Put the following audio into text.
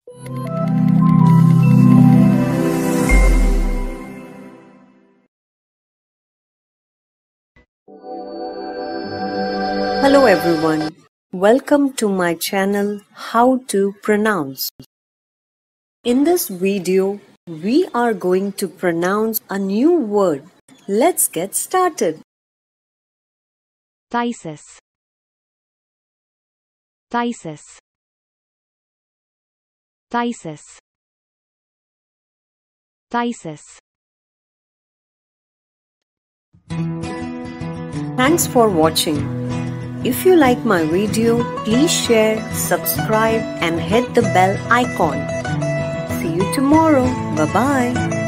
Hello everyone, welcome to my channel How to Pronounce. In this video, we are going to pronounce a new word. Let's get started. Phthisis. Phthisis. Phthisis. Phthisis. Thanks for watching. If you like my video, please share, subscribe and hit the bell icon. See you tomorrow. Bye-bye.